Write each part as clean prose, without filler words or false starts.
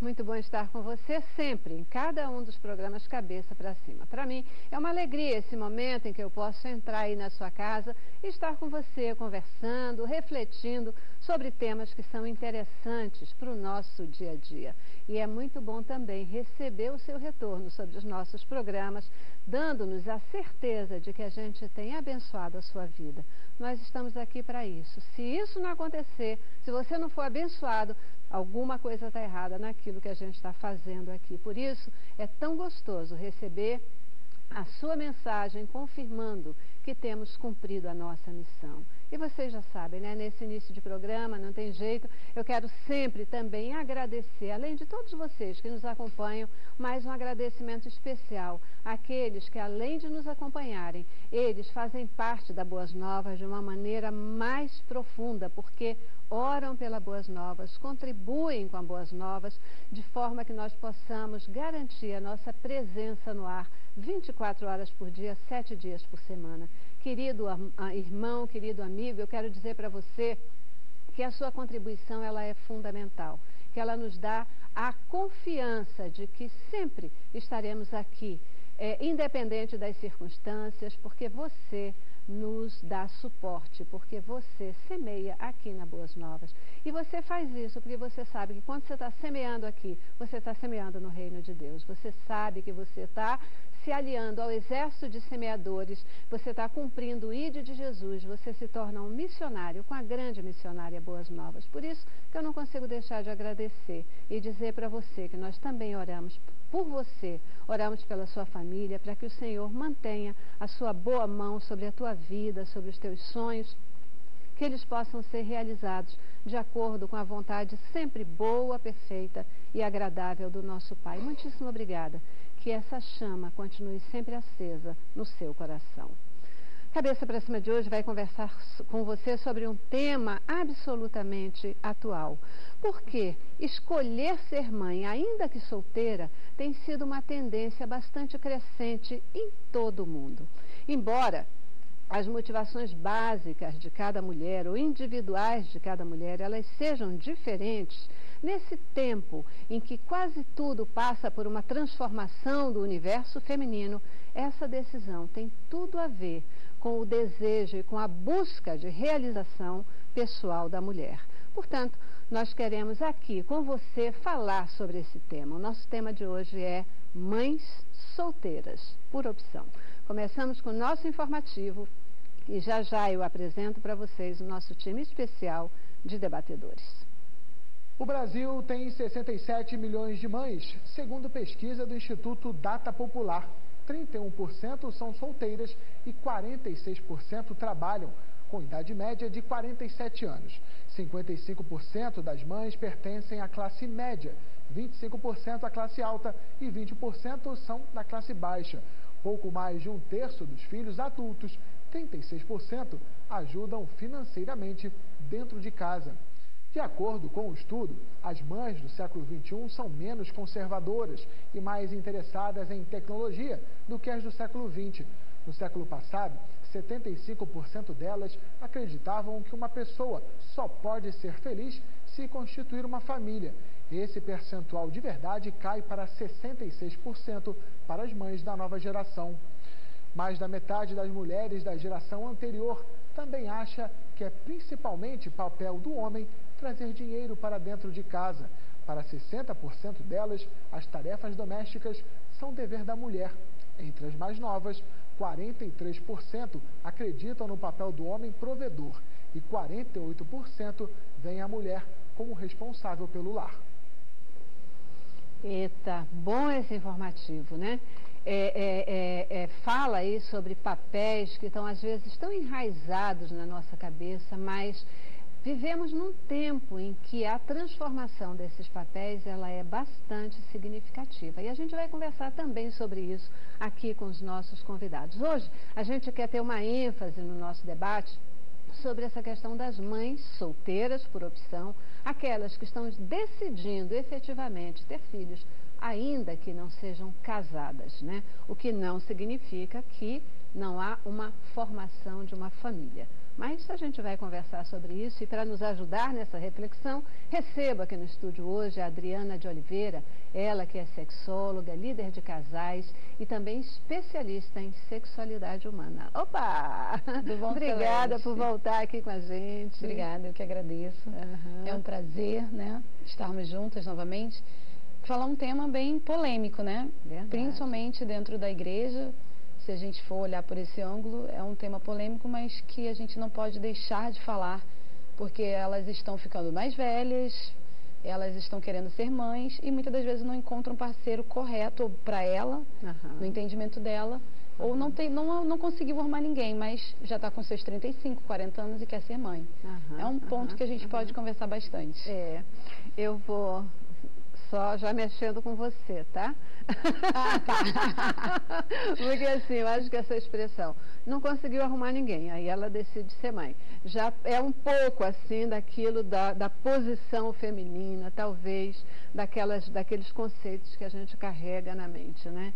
muito bom estar com você sempre, em cada um dos programas Cabeça para Cima. Para mim, é uma alegria esse momento em que eu posso entrar aí na sua casa e estar com você, conversando, refletindo sobre temas que são interessantes para o nosso dia a dia. E é muito bom também receber o seu retorno sobre os nossos programas, dando-nos a certeza de que a gente tem abençoado a sua vida. Nós estamos aqui para isso. Se isso não acontecer, se você não for abençoado, alguma coisa está errada naquilo que a gente está fazendo aqui. Por isso, é tão gostoso receber a sua mensagem confirmando que temos cumprido a nossa missão. E vocês já sabem, né? Nesse início de programa, não tem jeito, eu quero sempre também agradecer, além de todos vocês que nos acompanham, mais um agradecimento especial àqueles que, além de nos acompanharem, eles fazem parte da Boas Novas de uma maneira mais profunda, porque oram pela Boas Novas, contribuem com a Boas Novas, de forma que nós possamos garantir a nossa presença no ar 24 horas por dia, 7 dias por semana. Querido irmão, querido amigo, eu quero dizer para você que a sua contribuição ela é fundamental, que ela nos dá a confiança de que sempre estaremos aqui, independente das circunstâncias, porque você nos dá suporte, porque você semeia aqui na Boas Novas. E você faz isso porque você sabe que quando você está semeando aqui, você está semeando no reino de Deus. Você sabe que você está se aliando ao exército de semeadores, você está cumprindo o ID de Jesus, você se torna um missionário com a grande missionária Boas Novas. Por isso que eu não consigo deixar de agradecer e dizer para você que nós também oramos por você, oramos pela sua família, para que o Senhor mantenha a sua boa mão sobre a tua vida, sobre os teus sonhos, que eles possam ser realizados de acordo com a vontade sempre boa, perfeita e agradável do nosso Pai. Muitíssimo obrigada. Que essa chama continue sempre acesa no seu coração. Cabeça para Cima de hoje vai conversar com você sobre um tema absolutamente atual. Porque escolher ser mãe, ainda que solteira, tem sido uma tendência bastante crescente em todo o mundo. Embora as motivações básicas de cada mulher ou individuais de cada mulher, elas sejam diferentes, nesse tempo em que quase tudo passa por uma transformação do universo feminino, essa decisão tem tudo a ver com o desejo e com a busca de realização pessoal da mulher. Portanto, nós queremos aqui com você falar sobre esse tema. O nosso tema de hoje é mães solteiras, por opção. Começamos com o nosso informativo e já já eu apresento para vocês o nosso time especial de debatedores. O Brasil tem 67 milhões de mães, segundo pesquisa do Instituto Data Popular. 31% são solteiras e 46% trabalham, com idade média de 47 anos. 55% das mães pertencem à classe média, 25% à classe alta e 20% são da classe baixa. Pouco mais de um terço dos filhos adultos, 36%, ajudam financeiramente dentro de casa. De acordo com o estudo, as mães do século XXI são menos conservadoras e mais interessadas em tecnologia do que as do século XX. No século passado, 75% delas acreditavam que uma pessoa só pode ser feliz se constituir uma família. Esse percentual de verdade cai para 66% para as mães da nova geração. Mais da metade das mulheres da geração anterior também acha que é principalmente papel do homem trazer dinheiro para dentro de casa. Para 60% delas, as tarefas domésticas são dever da mulher. Entre as mais novas, 43% acreditam no papel do homem provedor e 48% veem a mulher como responsável pelo lar. Eita, bom esse informativo, né? Fala aí sobre papéis que estão, às vezes, tão enraizados na nossa cabeça, mas vivemos num tempo em que a transformação desses papéis ela é bastante significativa. E a gente vai conversar também sobre isso aqui com os nossos convidados. Hoje, a gente quer ter uma ênfase no nosso debate sobre essa questão das mães solteiras por opção, aquelas que estão decidindo efetivamente ter filhos, ainda que não sejam casadas, né? O que não significa que não há uma formação de uma família. Mas a gente vai conversar sobre isso e para nos ajudar nessa reflexão, recebo aqui no estúdio hoje a Adriana de Oliveira, ela que é sexóloga, líder de casais e também especialista em sexualidade humana. Opa! Tudo bom, Obrigada Celeste? por voltar aqui com a gente. Obrigada, eu que agradeço. É um prazer, né, estarmos juntas novamente. Falar um tema bem polêmico, né? Verdade. Principalmente dentro da igreja. Se a gente for olhar por esse ângulo, é um tema polêmico, mas que a gente não pode deixar de falar, porque elas estão ficando mais velhas, elas estão querendo ser mães e muitas das vezes não encontram um parceiro correto para ela, no entendimento dela, ou não conseguiu arrumar ninguém, mas já está com seus 35, 40 anos e quer ser mãe. É um ponto que a gente pode conversar bastante. Eu vou só já mexendo com você, tá? Porque assim, eu acho que essa expressão, não conseguiu arrumar ninguém, aí ela decide ser mãe. Já é um pouco assim daquilo da posição feminina, talvez, daqueles conceitos que a gente carrega na mente, né?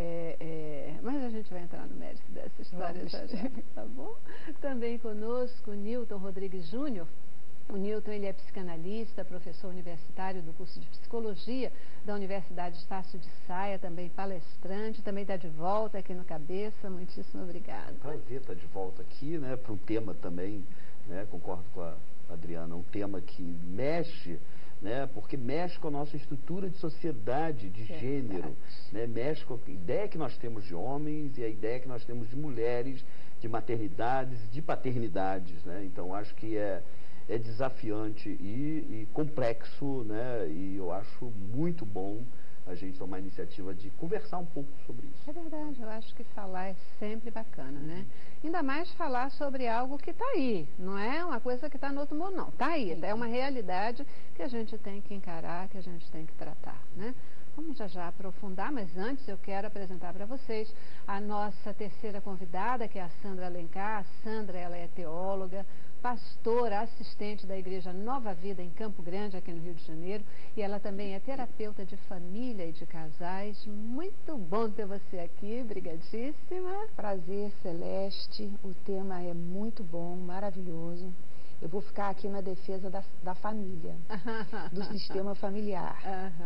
Mas a gente vai entrar no mérito dessa história já, tá bom? Também conosco, Nilton Rodrigues Júnior. O Nilton, ele é psicanalista, professor universitário do curso de psicologia da Universidade Estácio de Saia, também palestrante, também está de volta aqui no Cabeça. Muitíssimo obrigada. Prazer estar de volta aqui, né, para um tema também, né, concordo com a Adriana, um tema que mexe, né, porque mexe com a nossa estrutura de sociedade, de gênero, né, mexe com a ideia que nós temos de homens e a ideia que nós temos de mulheres, de maternidades, de paternidades, né, então acho que é desafiante e complexo, né? E eu acho muito bom a gente tomar a iniciativa de conversar um pouco sobre isso. É verdade, eu acho que falar é sempre bacana, né? Ainda mais falar sobre algo que está aí, não é uma coisa que está no outro mundo, não. Está aí, é uma realidade que a gente tem que encarar, que a gente tem que tratar, né? Vamos já aprofundar, mas antes eu quero apresentar para vocês a nossa terceira convidada, que é a Sandra Alencar. A Sandra, ela é teóloga, pastora, assistente da Igreja Nova Vida em Campo Grande, aqui no Rio de Janeiro, e ela também é terapeuta de família e de casais. Muito bom ter você aqui, brigadíssima. Prazer, Celeste, o tema é muito bom, maravilhoso. Eu vou ficar aqui na defesa da família, do sistema familiar.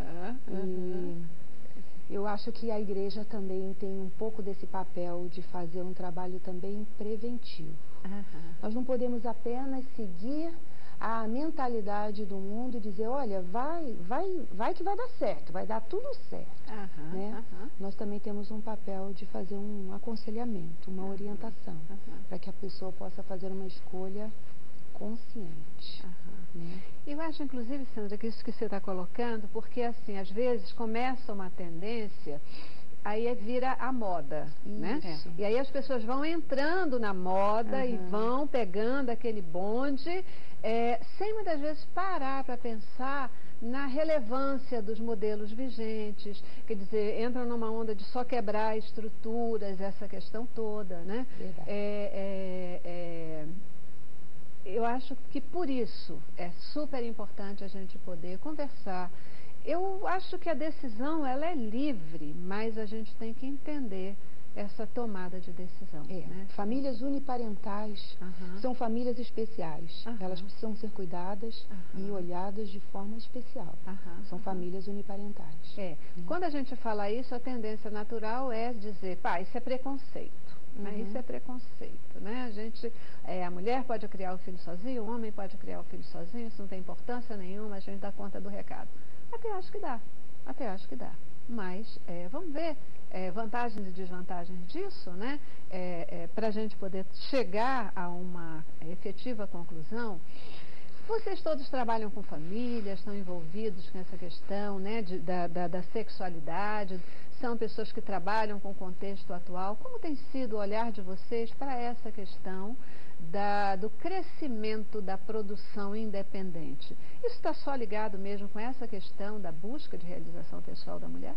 E eu acho que a igreja também tem um pouco desse papel de fazer um trabalho também preventivo. Nós não podemos apenas seguir a mentalidade do mundo e dizer, olha, vai que vai dar certo, vai dar tudo certo. Né? Nós também temos um papel de fazer um aconselhamento, uma orientação, para que a pessoa possa fazer uma escolha consciente. Né? Eu acho, inclusive, Sandra, que isso que você está colocando, porque, assim, às vezes começa uma tendência, aí vira a moda, né? E aí as pessoas vão entrando na moda e vão pegando aquele bonde, sem muitas vezes parar para pensar na relevância dos modelos vigentes, quer dizer, entram numa onda de só quebrar estruturas, essa questão toda, né? Eu acho que por isso é super importante a gente poder conversar. Eu acho que a decisão, ela é livre, mas a gente tem que entender essa tomada de decisão. Né? Famílias uniparentais são famílias especiais. Elas precisam ser cuidadas e olhadas de forma especial. São famílias uniparentais. Quando a gente fala isso, a tendência natural é dizer, pá, isso é preconceito. Isso é preconceito, né? A mulher pode criar o filho sozinho, o homem pode criar o filho sozinho, isso não tem importância nenhuma, a gente dá conta do recado. Até acho que dá. Mas vamos ver vantagens e desvantagens disso, né? Para a gente poder chegar a uma efetiva conclusão. Vocês todos trabalham com famílias, estão envolvidos com essa questão, né, da sexualidade, são pessoas que trabalham com o contexto atual. Como tem sido o olhar de vocês para essa questão do crescimento da produção independente? Isso está só ligado mesmo com essa questão da busca de realização pessoal da mulher?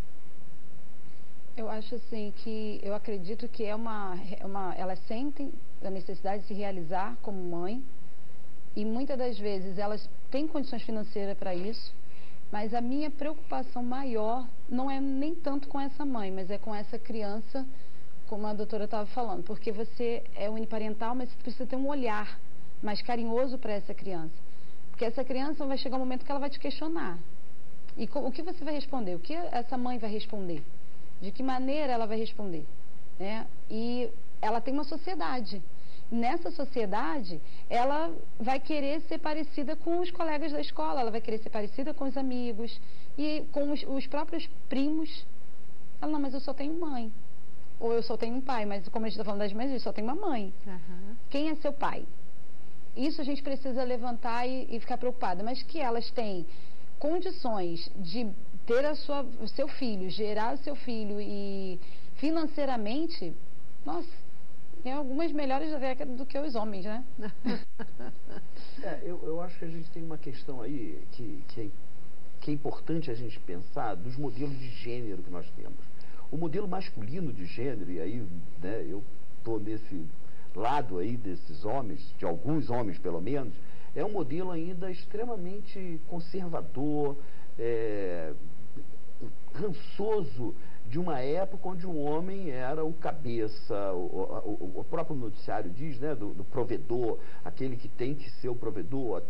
Eu acho assim que, eu acredito que elas sentem a necessidade de se realizar como mãe, e muitas das vezes elas têm condições financeiras para isso, mas a minha preocupação maior não é nem tanto com essa mãe, mas é com essa criança como a doutora estava falando, porque você é uniparental, mas você precisa ter um olhar mais carinhoso para essa criança. Porque essa criança vai chegar um momento que ela vai te questionar. E o que você vai responder? O que essa mãe vai responder? De que maneira ela vai responder? Né? E ela tem uma sociedade. Nessa sociedade, ela vai querer ser parecida com os colegas da escola, ela vai querer ser parecida com os amigos e com os próprios primos. Ela, não, mas eu só tenho mãe. Ou eu só tenho um pai, mas como a gente está falando das mães, eu só tenho uma mãe. Uhum. Quem é seu pai? Isso a gente precisa levantar e ficar preocupada. Mas que elas têm condições de ter o seu filho, gerar o seu filho e financeiramente, nossa, tem algumas melhores até do que os homens, né? Eu acho que a gente tem uma questão aí que é importante a gente pensar dos modelos de gênero que nós temos. O modelo masculino de gênero, e aí, né, eu estou nesse lado aí desses homens, de alguns homens pelo menos, é um modelo ainda extremamente conservador, rançoso, de uma época onde o homem era o cabeça, o próprio noticiário diz, né, do provedor, aquele que tem que ser o provedor.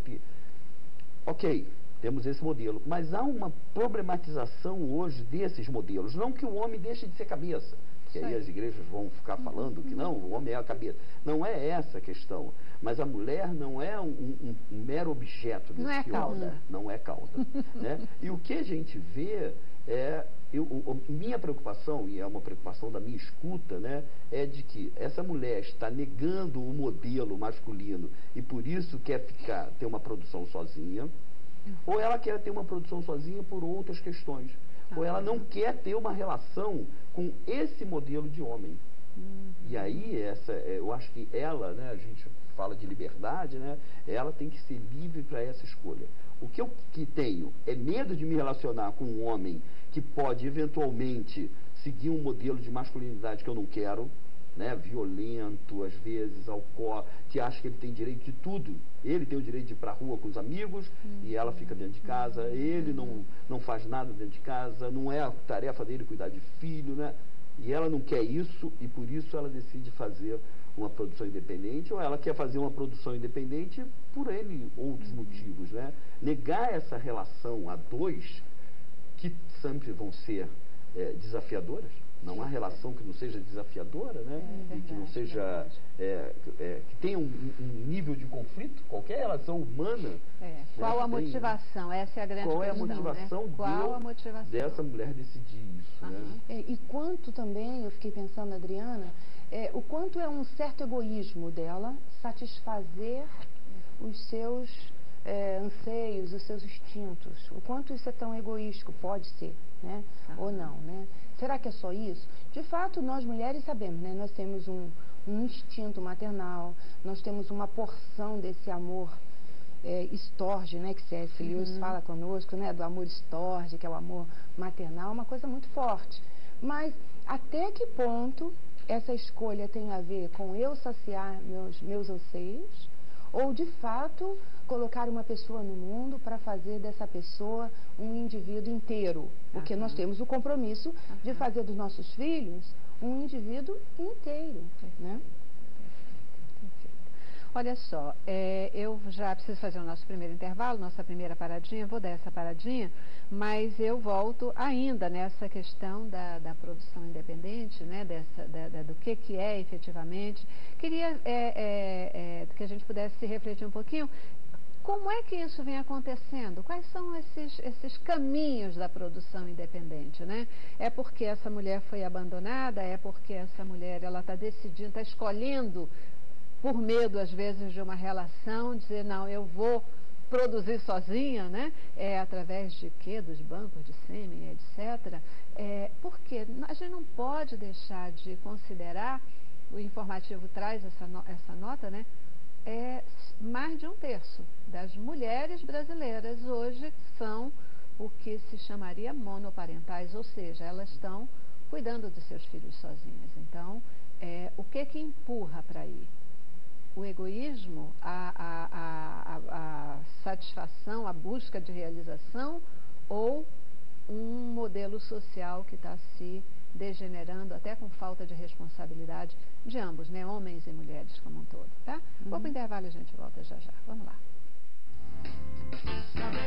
Ok, temos esse modelo, mas há uma problematização hoje desses modelos, não que o homem deixe de ser cabeça, porque aí as igrejas vão ficar falando que não, o homem é a cabeça. Não é essa a questão, mas a mulher não é um mero objeto desse não é cauda. homem. Não é cauda. Né? E o que a gente vê minha preocupação, e é uma preocupação da minha escuta, né, é de que essa mulher está negando o modelo masculino e por isso quer ter uma produção sozinha, ou ela quer ter uma produção sozinha por outras questões, ou ela não quer ter uma relação com esse modelo de homem. E aí, eu acho que ela, né, a gente fala de liberdade, né, ela tem que ser livre para essa escolha. O que eu tenho é medo de me relacionar com um homem que pode eventualmente seguir um modelo de masculinidade que eu não quero, né, violento, às vezes, alcoólatra, que acha que ele tem direito de tudo. Ele tem o direito de ir para a rua com os amigos e ela fica dentro de casa, ele não faz nada dentro de casa, não é a tarefa dele cuidar de filho, né? E ela não quer isso e por isso ela decide fazer uma produção independente, ou ela quer fazer uma produção independente por outros motivos, né? Negar essa relação a dois, que sempre vão ser desafiadoras. Não há relação que não seja desafiadora, né? E que não seja, que tenha um nível de conflito, qualquer relação humana. Né, qual a motivação? Essa é a grande questão. Qual é a motivação, né? Qual a motivação dessa mulher decidir isso, né? E quanto também, eu fiquei pensando, Adriana, o quanto é um certo egoísmo dela satisfazer os seus anseios, os seus instintos. O quanto isso é tão egoístico, pode ser, né? Ou não, né? Será que é só isso? De fato, nós mulheres sabemos, né? Nós temos um instinto maternal, nós temos uma porção desse amor estorge, né? Que C.S. Lewis fala conosco, né? Do amor estorge, que é o amor maternal, uma coisa muito forte. Mas até que ponto essa escolha tem a ver com eu saciar meus anseios, ou de fato colocar uma pessoa no mundo para fazer dessa pessoa um indivíduo inteiro, porque nós temos o compromisso de fazer dos nossos filhos um indivíduo inteiro, né? Olha só, eu já preciso fazer o nosso primeiro intervalo, nossa primeira paradinha, vou dar essa paradinha, mas eu volto ainda nessa questão da produção independente, né, do que é efetivamente. Queria que a gente pudesse refletir um pouquinho. Como é que isso vem acontecendo? Quais são esses caminhos da produção independente, né? É porque essa mulher foi abandonada? É porque essa mulher está decidindo, está escolhendo, por medo às vezes de uma relação, dizer, não, eu vou produzir sozinha, né? Através de quê? Dos bancos de sêmen, etc. Porque a gente não pode deixar de considerar, o informativo traz essa nota, né? Mais de 1/3 das mulheres brasileiras hoje são o que se chamaria monoparentais, ou seja, elas estão cuidando dos seus filhos sozinhas. Então, o que empurra para aí? O egoísmo, a satisfação, a busca de realização, ou um modelo social que está se degenerando até com falta de responsabilidade de ambos, né? Homens e mulheres como um todo, tá? Vou para o intervalo e a gente volta já já. Vamos lá.